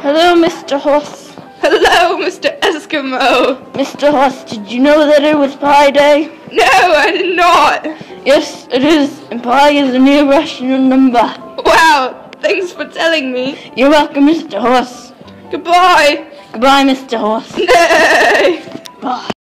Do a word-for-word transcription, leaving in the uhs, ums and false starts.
Hello, Mister Horse. Hello, Mister Eskimo. Mister Horse, did you know that it was Pi Day? No, I did not. Yes, it is, and pi is a near rational number. Wow, thanks for telling me. You're welcome, Mister Horse. Goodbye. Goodbye, Mister Horse. Nay. Bye.